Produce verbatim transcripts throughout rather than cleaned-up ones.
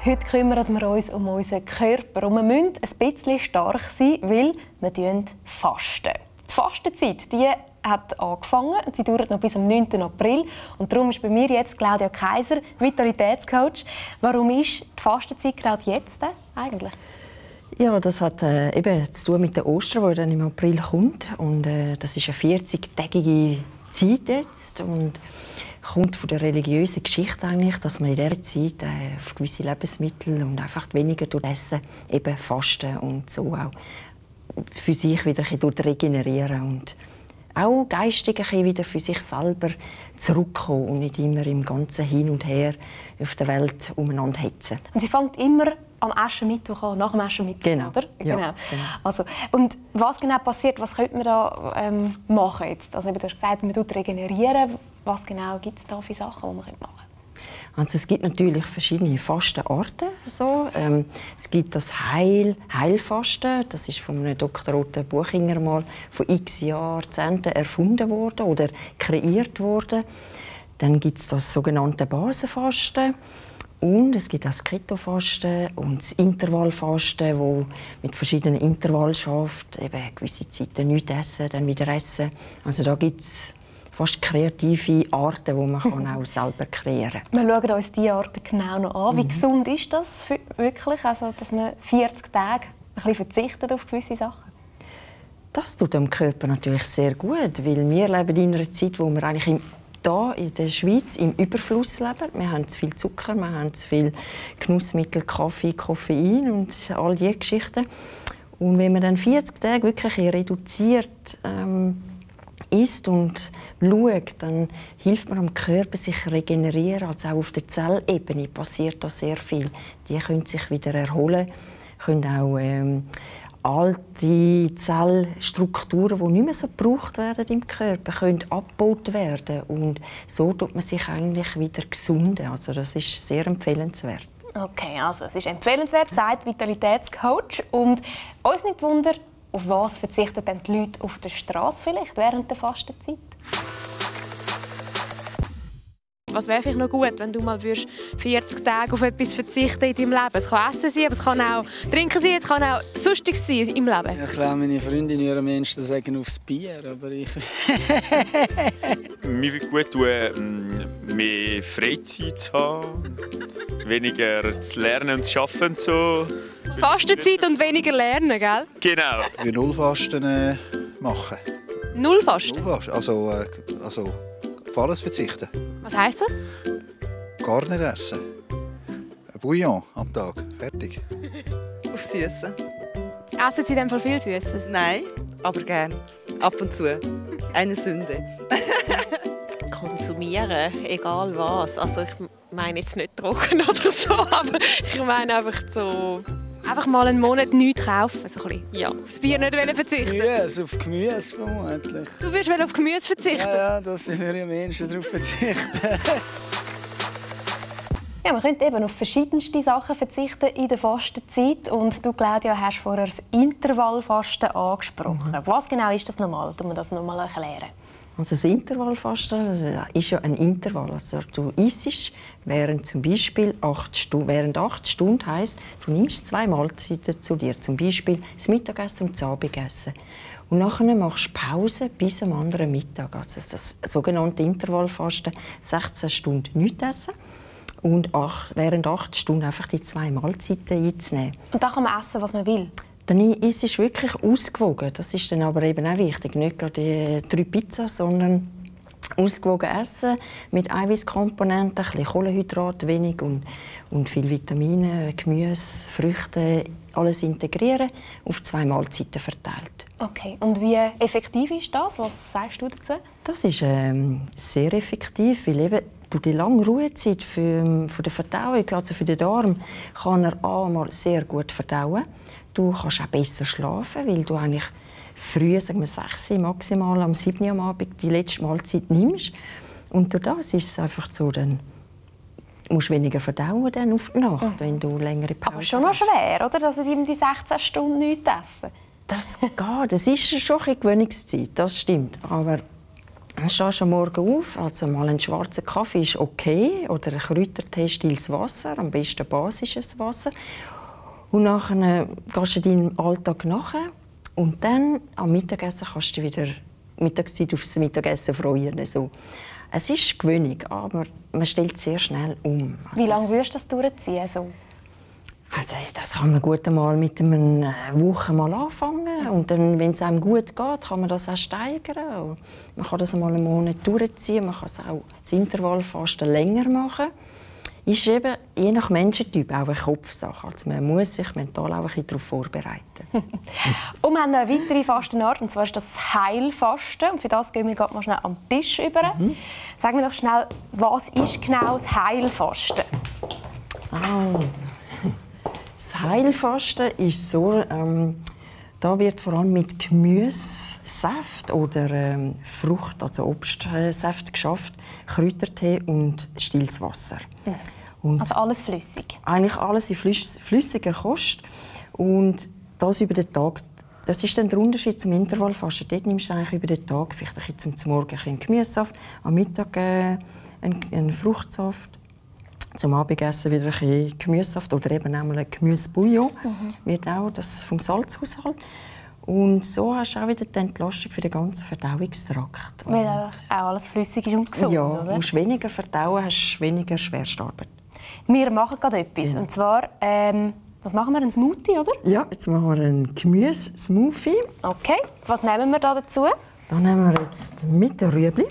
Heute kümmern wir uns um unseren Körper und wir müssen ein bisschen stark sein, weil wir fasten. Die Fastenzeit die hat angefangen und sie dauert noch bis am neunten April. Und darum ist bei mir jetzt Claudia Kaiser, Vitalitätscoach. Warum ist die Fastenzeit gerade jetzt äh, eigentlich? Ja, das hat äh, eben zu tun mit der Ostern, die dann im April kommt. Und, äh, das ist eine vierzigtägige Zeit jetzt und kommt von der religiösen Geschichte eigentlich, dass man in dieser Zeit äh, auf gewisse Lebensmittel und einfach weniger durch Essen eben fasten und so auch für sich wieder ein bisschen regenerieren und auch geistig ein bisschen wieder für sich selber zurückkommen und nicht immer im ganzen Hin und Her auf der Welt umeinander hetzen. Und sie fängt immer am Aschermittwoch an, nach dem Aschermittwoch, genau. oder? Ja, genau. genau. Also, und was genau passiert, was könnte man da ähm, machen jetzt? Also, du hast gesagt, man tut regenerieren. Was genau gibt es da für Sachen, die man machen könnte? Also es gibt natürlich verschiedene Fastenarten. So. Ähm, es gibt das Heil, Heilfasten. Das ist von einem Doktor Otto Buchinger mal vor x Jahrzehnten erfunden worden oder kreiert worden. Dann gibt es das sogenannte Basenfasten. Und es gibt das Ketofasten und das Intervallfasten, wo mit verschiedenen Intervallen schafft, eben gewisse Zeiten nichts essen, dann wieder essen. Also da gibt es fast kreative Arten, die man kann auch selber kreieren kann. Wir schauen uns diese Arten genau noch an. Wie mhm. gesund ist das für, wirklich, also, dass man vierzig Tage ein bisschen verzichtet auf gewisse Sachen? Das tut dem Körper natürlich sehr gut, weil wir leben in einer Zeit, wo wir eigentlich im hier in der Schweiz im Überfluss leben. Wir haben zu viel Zucker, wir haben zu viel Genussmittel, Kaffee, Koffein und all diese Geschichten. Und wenn man dann vierzig Tage wirklich reduziert ähm, isst und schaut, dann hilft man dem Körper sich regenerieren. Also auch auf der Zellebene passiert da sehr viel. Die können sich wieder erholen, können auch ähm, alte Zellstrukturen, die nicht mehr so gebraucht werden im Körper, können abgebaut werden. Und so tut man sich eigentlich wieder gesunden. Also das ist sehr empfehlenswert. Okay, also es ist empfehlenswert, sagt Vitalitätscoach. Und uns nicht wundern, auf was verzichten denn die Leute auf der Straße vielleicht während der Fastenzeit? Was wäre vielleicht noch gut, wenn du mal vierzig Tage auf etwas verzichten in deinem Leben? Es kann Essen sein, aber es kann auch Trinken sein, es kann auch Sonstiges sein im Leben. Ich glaube, meine Freundinnen am Menschen sagen aufs Bier, aber ich... Mir wird gut tun, mehr Freizeit zu haben, weniger zu lernen und zu arbeiten. So. Fastenzeit und weniger lernen, gell? Genau. Wir Nullfasten äh, machen. Nullfasten? Nullfasten, also, äh, also auf alles verzichten. Was heisst das? Gar nicht essen. Ein Bouillon am Tag, fertig. Auf Süße. Essen Sie in dem Fall viel Süßes? Nein, aber gern. Ab und zu. Eine Sünde. Konsumieren, egal was. Also ich meine jetzt nicht trocken oder so, aber ich meine einfach so... Einfach mal einen Monat nichts kaufen, so ein bisschen. Ja. Aufs Bier nicht verzichten? Gemüse, auf Gemüse vermutlich. Du würdest auf Gemüse verzichten? Ja, ja, da sind wir ja Menschen darauf verzichten. Ja, man könnte eben auf verschiedenste Sachen verzichten in der Fastenzeit. Und du, Claudia, hast vorher das Intervallfasten angesprochen. Mhm. Was genau ist das nochmal? Tun wir das nochmal erklären? Also das Intervallfasten ist ja ein Intervall. Also du isst während zum Beispiel acht Stunden. Während acht Stunden heisst, du nimmst zwei Mahlzeiten zu dir. Zum Beispiel das Mittagessen und das Abendessen. Und nachher machst du Pause bis am anderen Mittag. Also das sogenannte Intervallfasten, sechzehn Stunden nichts essen. Und acht, während acht Stunden einfach die zwei Mahlzeiten einzunehmen. Und da kann man essen, was man will? Dann ist es wirklich ausgewogen. Das ist dann aber eben auch wichtig. Nicht gerade die drei Pizza, sondern ausgewogen essen mit Eiweißkomponenten, ein bisschen Kohlenhydrat, wenig und, und viel Vitamine, Gemüse, Früchte, alles integrieren, auf zwei Mahlzeiten verteilt. Okay. Und wie effektiv ist das? Was sagst du dazu? Das ist ähm, sehr effektiv, weil eben durch die lange Ruhezeit für, für die Verdauung, also für den Darm, kann er einmal sehr gut verdauen. Du kannst auch besser schlafen, weil du eigentlich früh, sagen wir sechs Uhr, maximal am sieben Uhr am Abend die letzte Mahlzeit nimmst. Und durch das ist es einfach so, dann musst du weniger verdauen dann auf die Nacht, mhm. wenn du längere Pause hast. Aber schon noch schwer, oder? Dass die sechzehn Stunden nichts essen. Das geht. Das ist schon eine Gewöhnungszeit, das stimmt. Aber Dann stehst du am Morgen auf, also mal einen schwarzen Kaffee ist okay oder ein Kräutertee, stilles Wasser, am besten basisches Wasser. Und nachher gehst du deinem Alltag nach. Und dann am Mittagessen kannst du wieder Mittagszeit aufs Mittagessen freuen. Also, es ist Gewöhnung, aber man stellt sehr schnell um. Also Wie lange würdest du das durchziehen? So? Also, das kann man gut einmal mit einer Woche mal anfangen. Und dann, wenn es einem gut geht, kann man das auch steigern. Und man kann das einmal einen Monat durchziehen. Man kann es auch das Intervallfasten länger machen. Ist eben je nach Menschentyp auch eine Kopfsache. Also man muss sich mental auch ein bisschen darauf vorbereiten. Und wir haben noch eine weitere Fastenart, und zwar ist das Heilfasten. Und für das gehen wir mal schnell am Tisch über. Mhm. Sag mir doch schnell, was ist genau das Heilfasten? Ah. Das Heilfasten ist so, ähm, da wird vor allem mit Gemüsesaft oder ähm, Frucht, also Obstsaft geschafft, Kräutertee und stilles Wasser. Mhm. Und also alles flüssig? Eigentlich alles in flüssiger Kost. Und das über den Tag. Das ist dann der Unterschied zum Intervallfasten. Dort nimmst du eigentlich über den Tag vielleicht ein bisschen zum Morgen ein Gemüsesaft, am Mittag äh, einen, einen Fruchtsaft, zum Abendessen wieder ein bisschen Gemüsesaft oder eben einmal ein Gemüsebouillon. Mhm. Wird auch das vom Salzhaushalt. Und so hast du auch wieder die Entlastung für den ganzen Verdauungstrakt. Weil auch alles flüssig ist und gesund, ja, oder? Du musst weniger verdauen, hast weniger Schwerstarbeit. Wir machen gerade etwas. Ja. Und zwar, ähm, was machen wir? Einen Smoothie, oder? Ja, jetzt machen wir einen Gemüse-Smoothie. Okay. Was nehmen wir da dazu? Da nehmen wir jetzt mit den Rüebli.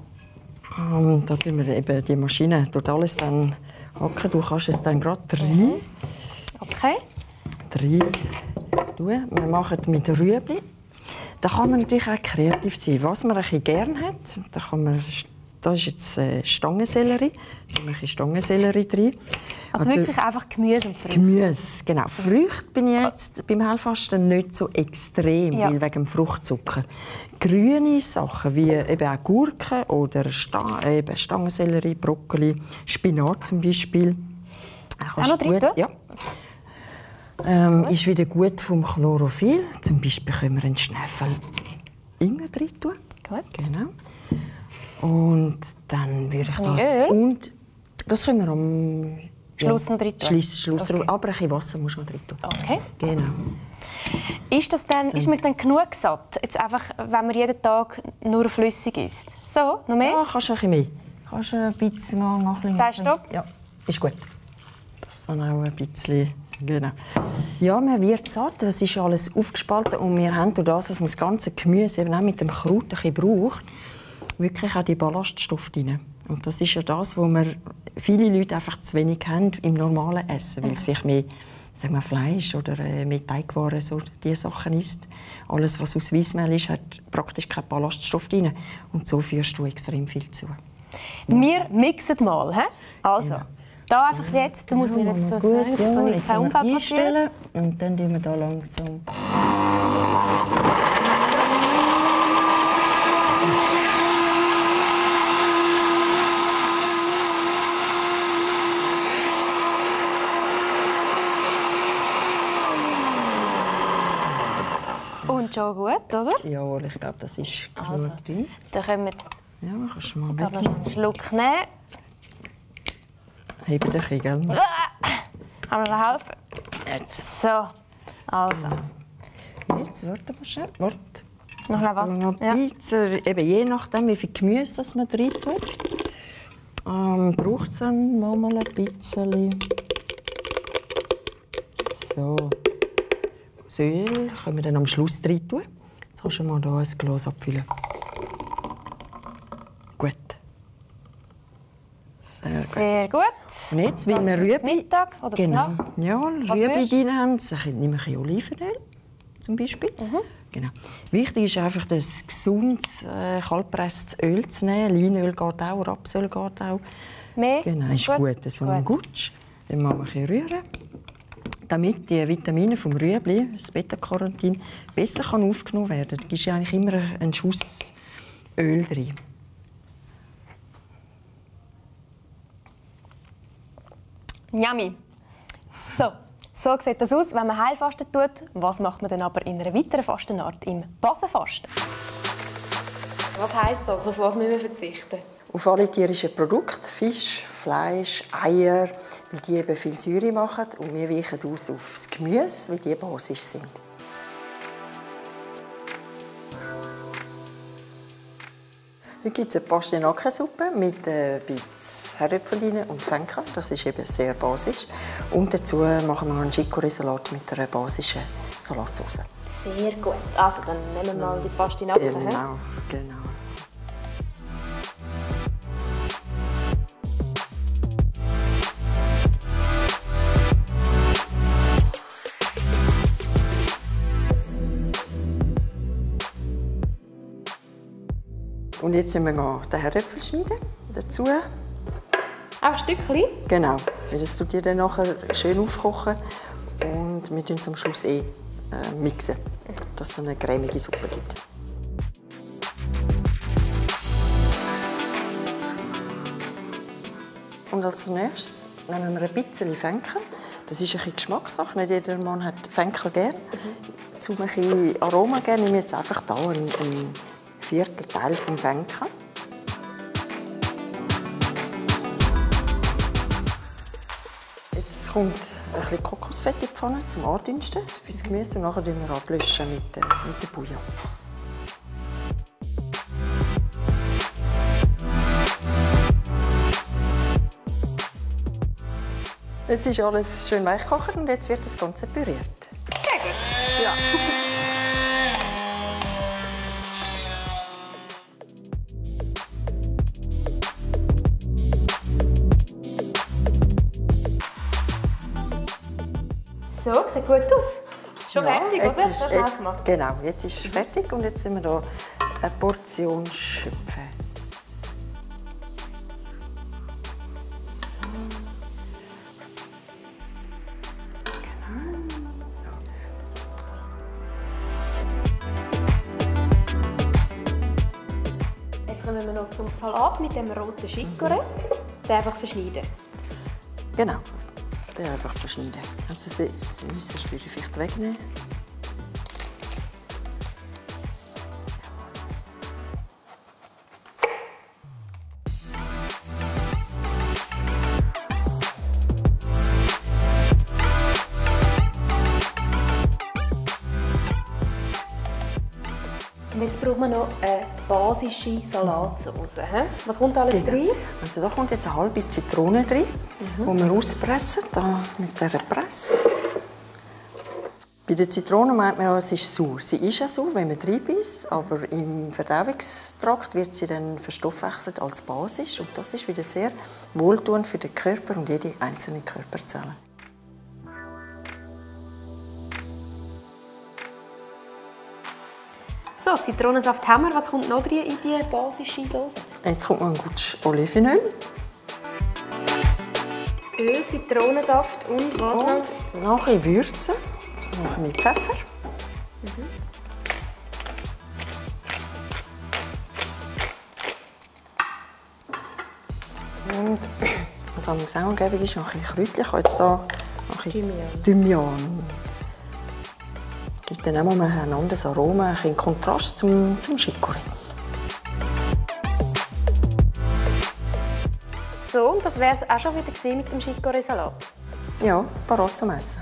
Ähm, da tun wir eben die Maschine dort alles dann hacken. Du kannst es dann gerade rein. Okay. Rein tun. Wir machen mit den Rüebli. Da kann man natürlich auch kreativ sein. Was man ein bisschen gerne hat, da kann man, das ist jetzt äh, Stangensellerie. Da tun wir ein bisschen Stangensellerie rein. Also, also wirklich einfach Gemüse und Früchte? Gemüse, genau. Früchte bin ich jetzt beim Heilfasten nicht so extrem, ja. Weil wegen dem Fruchtzucker. Grüne Sachen wie eben auch Gurken oder Sta eben Stangensellerie, Brokkoli, Spinat zum Beispiel. Auch noch drin? Ja. Ähm, ist wieder gut vom Chlorophyll. Zum Beispiel können wir einen Schnäffel Ingwer drin tun. Gut. Genau. Und dann würde ich das... Öl? Und das können wir am... Schluss noch drin tun? Schluss, Schluss okay. Aber ein bisschen Wasser muss man drin tun. Okay. Genau. Ist, das dann, ist man dann genug satt? Jetzt einfach, wenn man jeden Tag nur flüssig isst? So, noch mehr? Ja, kannst du ein bisschen mehr. Kannst du ein bisschen noch, noch ein bisschen... Sagst du? Ja, ist gut. Das dann auch ein bisschen... Genau. Ja, man wird satt. Das ist alles aufgespalten. Und wir haben durch das, dass man das ganze Gemüse eben auch mit dem Kraut ein bisschen braucht, wirklich auch die Ballaststoffe drin. Und das ist ja das, wo wir viele Leute einfach zu wenig haben im normalen Essen, weil es vielleicht mehr, sagen wir, Fleisch oder äh, mehr Teigwaren, so diese Sachen isst. Alles, was aus Weissmehl ist, hat praktisch keinen Ballaststoff drin. Und so führst du extrem viel zu. Wir mixen mal. He? Also, ja. Da einfach jetzt, du musst mir jetzt so gut, zeigen, ja, dass jetzt kein Unfall passiert. Und dann tun wir da langsam... Und schon gut, oder? Ja, ich glaube, das ist genug also, drin. Dann können wir jetzt ja, kannst du mal noch einen Schluck nehmen. Heben dich, gell? Kann mir noch helfen? Jetzt. So, also. Jetzt, warte mal schnell. Warte. Noch ein was? Noch ein bisschen, eben je nachdem, wie viel Gemüse das man rein tut, ähm, braucht es dann mal ein bisschen. So. Das Öl können wir dann am Schluss rein tun. Jetzt kannst du mal hier ein Glas abfüllen. Gut. Sehr gut. Sehr gut. Und jetzt, weil wir Rüebli... Mittag oder genau. Nacht? Ja, Rüebli drin haben, nehmen wir ein bisschen Olivenöl zum Beispiel. Mhm. Genau. Wichtig ist einfach, das gesundes, äh, kaltgepresstes Öl zu nehmen. Leinöl geht auch, Rapsöl geht auch. Mehr? Genau, ist gut. gut. So ein Gutsch. Dann machen wir ein bisschen rühren. Damit die Vitamine vom Rüebli, das Beta-Carotin, besser kann aufgenommen werden kann, gibst du eigentlich immer einen Schuss Öl drin. Yummy. So, so sieht das aus, wenn man Heilfasten tut. Was macht man dann aber in einer weiteren Fastenart, im Basenfasten? Was heisst das? Auf was müssen wir verzichten? Auf alle tierischen Produkte, Fisch, Fleisch, Eier, weil die eben viel Säure machen. Und wir weichen aus auf das Gemüse, weil die basisch sind. Heute gibt es eine Pastinakensuppe mit ein bisschen Herdöpfel und Fenkel. Das ist eben sehr basisch. Und dazu machen wir einen Chicorée-Salat mit einer basischen Salatsauce. Sehr gut. Also dann nehmen wir mal die Pastinaken. Genau, genau. Und jetzt müssen wir den Herdöpfel schneiden. Dazu. Auch ein Stückchen? Genau. Das tut ihr dann nachher schön aufkochen. Und wir mixen am Schluss eh äh, mixen, dass es eine cremige Suppe gibt. Und als nächstes nehmen wir ein bisschen Fenkel. Das ist ein bisschen Geschmackssache. Nicht jeder Mann hat Fenkel gerne. Mhm. Zu ein bisschen Aroma gerne nehme ich jetzt einfach hier einen, einen Viertelteil vom Fenkel. Jetzt kommt ein bisschen Kokosfett in die Pfanne zum Andünsten für das Gemüse und nachher ablöschen wir ablöschen mit, äh, mit dem Bouillon. Jetzt ist alles schön weich gekocht und jetzt wird das Ganze püriert. Sehr gut. Ja. So, sieht gut aus. Schon Ja, fertig, jetzt oder? ist, So schnell gemacht. Genau, jetzt ist es fertig und jetzt müssen wir hier eine Portion schöpfen. Jetzt kommen wir noch zum Salat mit dem roten Chicorée. Den einfach verschneiden. Genau, den einfach verschneiden. Also das müsstest du vielleicht wegnehmen. Und jetzt brauchen wir noch eine basische Salatsauce. Was kommt alles Genau. rein? Also da kommt jetzt eine halbe Zitrone drin, mhm. die wir auspressen, da mit dieser Presse. Bei der Zitrone meint man ja, es ist sauer. Sie ist ja sauer, wenn man reinbeißt, aber im Verdauungstrakt wird sie dann verstoffwechselt als basisch. Und das ist wieder sehr wohltuend für den Körper und jede einzelne Körperzelle. So, Zitronensaft haben wir. Was kommt noch drin in die basische Sauce? Jetzt kommt noch ein gutes Olivenöl. Öl, Zitronensaft und was noch? Und nachher würzen. Nachher mit Pfeffer. Mhm. Und was am Gesang geben ist, noch ein bisschen Kräutchen. Ich habe jetzt hier noch ein bisschen Thymian. Gibt dann auch mal ein anderes Aroma, ein bisschen Kontrast zum, zum Chicorée. So, und das wäre es auch schon wieder gesehen mit dem Chicorée-Salat. Ja, parat zum Essen.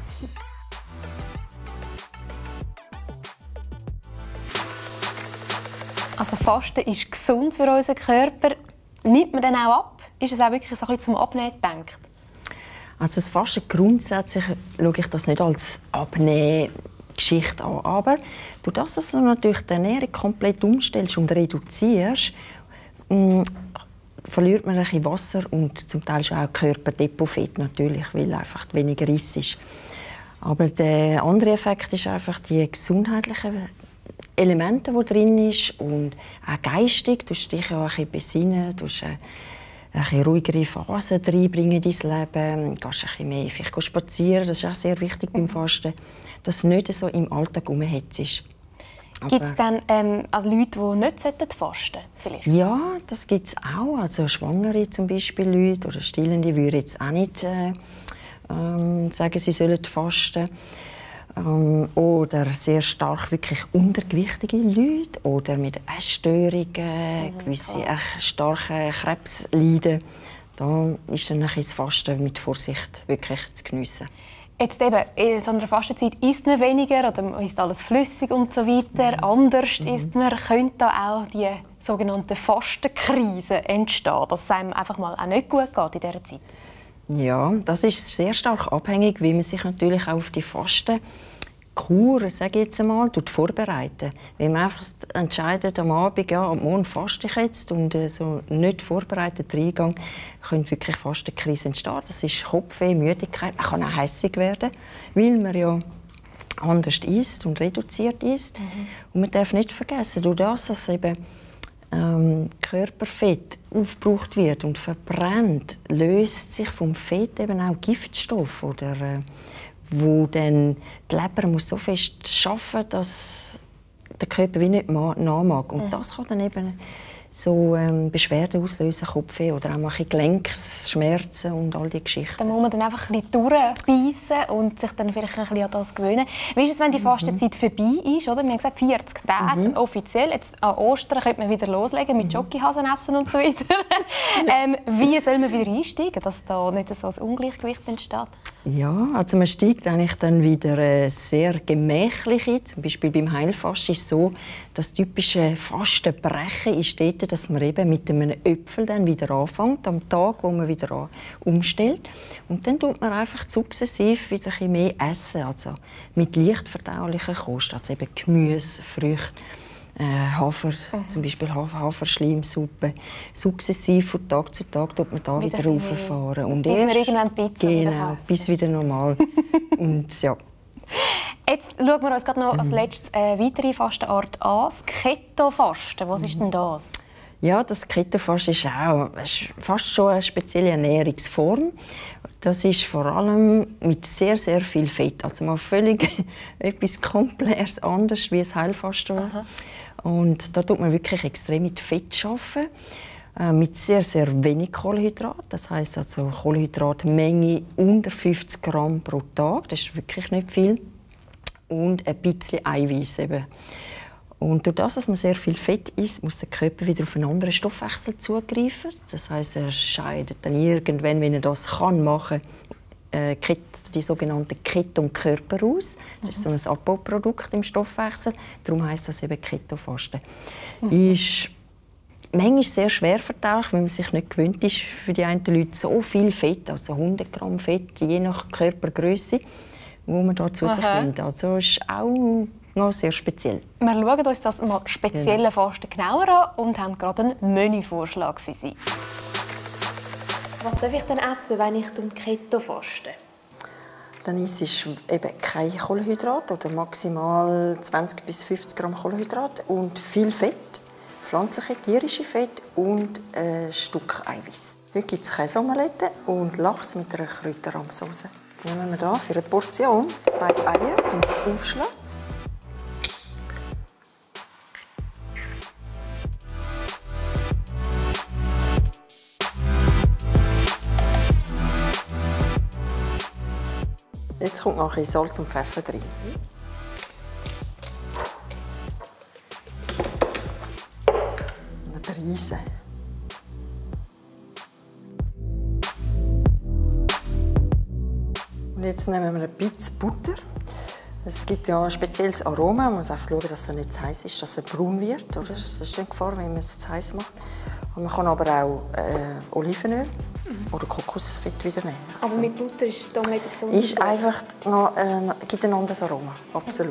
Also Fasten ist gesund für unseren Körper. Nimmt man dann auch ab? Ist es auch wirklich so ein bisschen zum Abnehmen gedacht? Also das Fasten grundsätzlich schaue ich das nicht als Abnehmgeschichte an. Aber durch das, dass du natürlich die Ernährung komplett umstellst und reduzierst, mh, verliert man ein bisschen Wasser und zum Teil schon auch Körperdepotfett natürlich, weil einfach weniger Riss ist. Aber der andere Effekt ist einfach die gesundheitlichen Elemente, die drin ist und auch geistig. Du musst dich auch ein bisschen besinnen, du musst eine, eine ruhigere Phase reinbringen in dein Leben, du gehst ein bisschen mehr vielleicht spazieren, das ist auch sehr wichtig beim Fasten, dass du nicht so im Alltag rumhetzt. Gibt es dann ähm, also Leute, die nicht fasten sollten? Ja, das gibt es auch. Also Schwangere zum Beispiel Leute oder Stillende würden jetzt auch nicht äh, ähm, sagen, sie sollen fasten. Ähm, oder sehr stark wirklich untergewichtige Leute oder mit Essstörungen, mhm, gewisse äh, starke Krebs leiden. Da ist dann das Fasten mit Vorsicht wirklich zu geniessen. Jetzt eben, in so einer Fastenzeit isst man weniger oder man isst alles flüssig und so weiter. Mhm. Anders mhm. isst man. Könnte da auch die sogenannte Fastenkrise entstehen, dass es einem einfach mal auch nicht gut geht in dieser Zeit? Ja, das ist sehr stark abhängig, wie man sich natürlich auch auf die Fastenkur, sage ich jetzt einmal, vorbereitet. Wenn man einfach entscheidet am Abend, ja, am Morgen faste ich jetzt und äh, so nicht vorbereitet reingehe, könnte wirklich Fastenkrise entstehen. Das ist Kopfweh, Müdigkeit, man kann auch hässig werden, weil man ja anders isst und reduziert isst. Mhm. Und man darf nicht vergessen, durch das, dass eben ähm, Körperfett aufgebraucht wird und verbrennt, löst sich vom Fett eben auch Giftstoff oder äh, wo dann die Leber muss so fest arbeiten, dass der Körper wie nicht nachmag. Und das kann dann eben so ähm, Beschwerden auslösen, Kopfweh oder auch mal Gelenkschmerzen und all diese Geschichten. Da muss man dann einfach ein bisschen durchbeissen und sich dann vielleicht ein bisschen an das gewöhnen. Wie ist es, wenn die Fastenzeit mhm. vorbei ist? Oder? Wir haben gesagt, vierzig Tage mhm. offiziell. Jetzt an Ostern könnte man wieder loslegen mit Schokihasen essen und so weiter. ähm, wie soll man wieder einsteigen, dass da nicht so ein Ungleichgewicht entsteht? Ja, also man steigt eigentlich dann wieder äh, sehr gemächlich ein. Zum Beispiel beim Heilfasten ist es so, das typische Fastenbrechen ist dort, dass man eben mit einem Äpfel dann wieder anfängt, am Tag, wo man wieder an, umstellt. Und dann tut man einfach sukzessiv wieder ein bisschen mehr essen, also mit leicht verdaulichen Kost, also eben Gemüse, Früchte, äh, Hafer, mhm. zum Beispiel Haferschleimsuppe. Sukzessiv von Tag zu Tag tut man da wieder, wieder rauffahren. Und muss man irgendwann Pizza genau, wieder bis wieder normal. Und, ja. Jetzt schauen wir uns gerade noch als letztes eine weitere Fastenart an, das Keto-Fasten. Was ist denn das? Ja, das Keto-Fasten ist auch fast schon eine spezielle Ernährungsform. Das ist vor allem mit sehr, sehr viel Fett. Also mal völlig etwas komplett anderes wie das Heilfasten. Aha. Und da tut man wirklich extrem mit Fett arbeiten, äh, mit sehr, sehr wenig Kohlenhydrat. Das heisst also Kohlenhydratmenge unter fünfzig Gramm pro Tag. Das ist wirklich nicht viel. Und ein bisschen Eiweiß eben. Und durch das, dass man sehr viel Fett isst, muss der Körper wieder auf einen anderen Stoffwechsel zugreifen. Das heisst, er scheidet dann irgendwann, wenn er das kann machen, äh, die sogenannten Ketonkörper aus. Das ist so ein Abbauprodukt im Stoffwechsel. Darum heisst das eben Ketofasten. Mhm. Ist manchmal sehr schwer verdaulich, wenn man sich nicht gewöhnt ist, für die einen Leute so viel Fett, also hundert Gramm Fett, je nach Körpergröße, wo man da zu sich nimmt. Also ist auch noch sehr speziell. Wir schauen uns das mal spezielle genau. Fasten genauer an und haben gerade einen Menüvorschlag für Sie. Was darf ich denn essen, wenn ich Keto faste? Dann ist es eben kein Kohlenhydrat oder maximal zwanzig bis fünfzig Gramm Kohlenhydrat und viel Fett, pflanzliche, tierische Fett und ein Stück Eiweiß. Heute gibt es Käseomelette und Lachs mit einer Kräuterrahmsauce. Jetzt nehmen wir hier für eine Portion zwei Eier und das aufschlagen. Jetzt kommt noch ein bisschen Salz und Pfeffer drin. Und eine Prise. Und jetzt nehmen wir ein bisschen Butter. Es gibt ja ein spezielles Aroma. Man muss einfach schauen, dass es nicht zu heiß ist, dass es braun wird. Oder? Das ist nicht Gefahr, wenn man es zu heiß macht. Und man kann aber auch äh, Olivenöl oder Kokosfett wieder nehmen. Aber also, mit Butter ist die Omelette besonders ist einfach noch, äh, gibt ein anderes Aroma, absolut.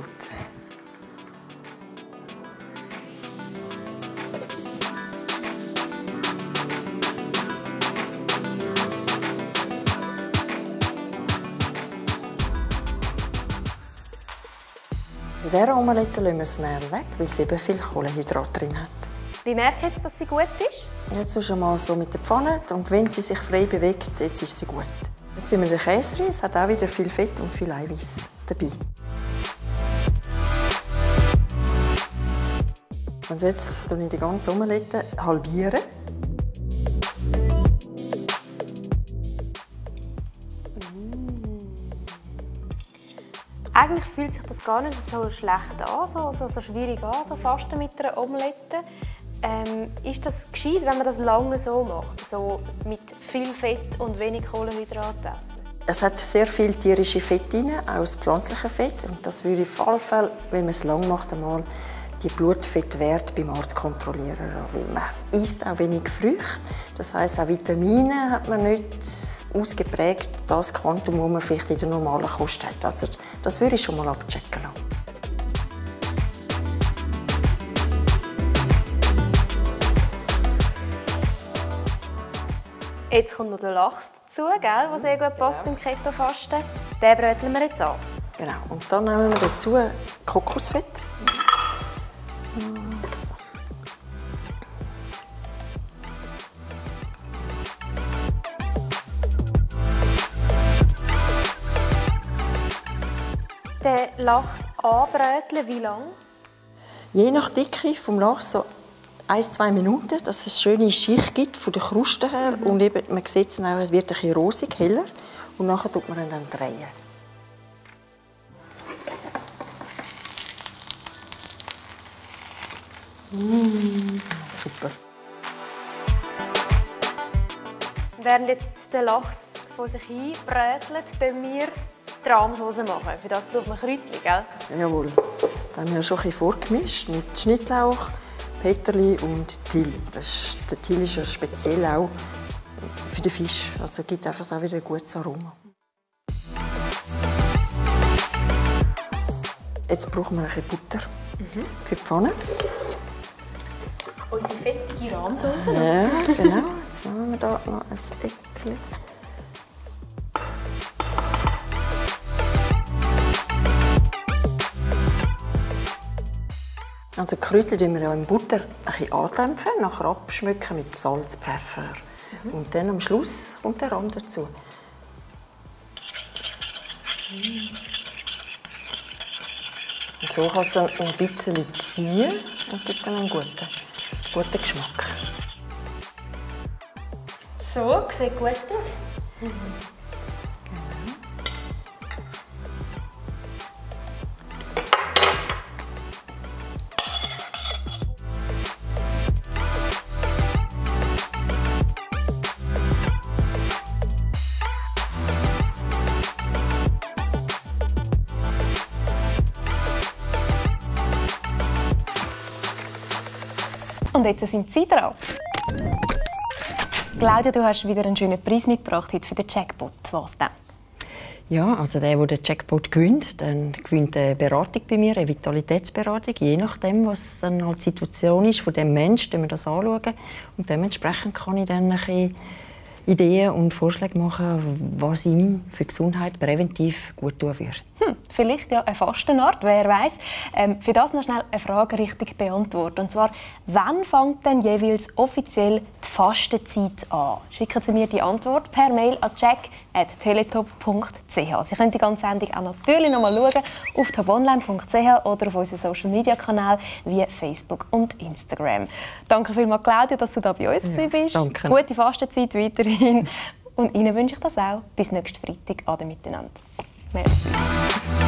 Bei dieser Omelette lassen wir das Mehl weg, weil es eben viel Kohlenhydrat drin hat. Wie merkt ihr jetzt, dass sie gut ist? Jetzt schon mal so mit der Pfanne und wenn sie sich frei bewegt, jetzt ist sie gut. Jetzt sind wir den Käse drin, es hat auch wieder viel Fett und viel Eiweiß dabei. Also jetzt halbiere ich die ganze Omelette halbieren. Eigentlich fühlt sich das gar nicht so schlecht an, so, so, so schwierig an, so Fasten mit einer Omelette. Ähm, ist das gescheit, wenn man das lange so macht, so mit viel Fett und wenig Kohlenhydrate essen? Es hat sehr viel tierische Fett drin, auch das pflanzliche Fett. Und das würde auf jeden Fall, wenn man es lang macht, einmal die Blutfettwerte beim Arzt kontrollieren. Weil man isst auch wenig Früchte. Das heisst, auch Vitamine hat man nicht ausgeprägt, das Quantum, das man vielleicht in der normalen Kost hat. Also, das würde ich schon mal abchecken lassen. Jetzt kommt noch der Lachs dazu, gell, was sehr gut passt beim Keto-Fasten. Den bröteln wir jetzt an. Genau. Und dann nehmen wir dazu Kokosfett. So. Den Lachs anbröteln, wie lange? Je nach Dicke vom Lachs so ein bis zwei Minuten, dass es eine schöne Schicht gibt von der Kruste her. Mhm. Und eben, man sieht es auch, es wird ein bisschen rosig, heller. Und nachher tut man ihn dann drehen. Mm, super. Während jetzt der Lachs von sich hin brötelt, können wir die Rahmsauce machen. Für das braucht man Kräutchen, gell? Jawohl. Da haben wir schon ein bisschen vorgemischt mit Schnittlauch, Peterli und Dill. Das ist, der Dill ist ja speziell auch für den Fisch. Also gibt einfach auch wieder ein gutes Aroma. Jetzt brauchen wir ein bisschen Butter mhm. für die Pfanne. Unsere fettige Rahmsauce. Ja, genau. Jetzt haben wir hier noch ein Eckchen. Also die Kräutchen dämpfen wir ja in Butter ein bisschen andämpfen, nachher abschmecken mit Salz, Pfeffer. Mhm. Und dann am Schluss kommt der Rahm dazu. Mhm. Und so kann es ein bisschen ziehen und gibt dann einen guten, guten Geschmack. So, sieht gut aus. Mhm. Und jetzt sind Sie dran. Claudia, du hast wieder einen schönen Preis mitgebracht heute für den Jackpot. Was denn? Ja, also der, der den Jackpot gewinnt, dann gewinnt eine Beratung bei mir, eine Vitalitätsberatung. Je nachdem, was dann halt die Situation ist von dem Menschen, den wir das anschauen. Und dementsprechend kann ich dann ein bisschen Ideen und Vorschläge machen, was ihm für Gesundheit präventiv gut tun würde. Hm, vielleicht ja eine Fastenart, wer weiß. Ähm, für das noch schnell eine Frage richtig beantworten. Und zwar, wann fängt denn jeweils offiziell die Fastenzeit an? Schicken Sie mir die Antwort per Mail an check at teletop punkt c h. Sie können die ganze Sendung auch natürlich noch mal schauen auf toponline punkt c h oder auf unseren Social Media Kanälen wie Facebook und Instagram. Danke vielmals, Claudia, dass du da bei uns ja, bist. Danke. Gute Fastenzeit weiterhin. Und Ihnen wünsche ich das auch. Bis nächsten Freitag. Ade miteinander. Merci.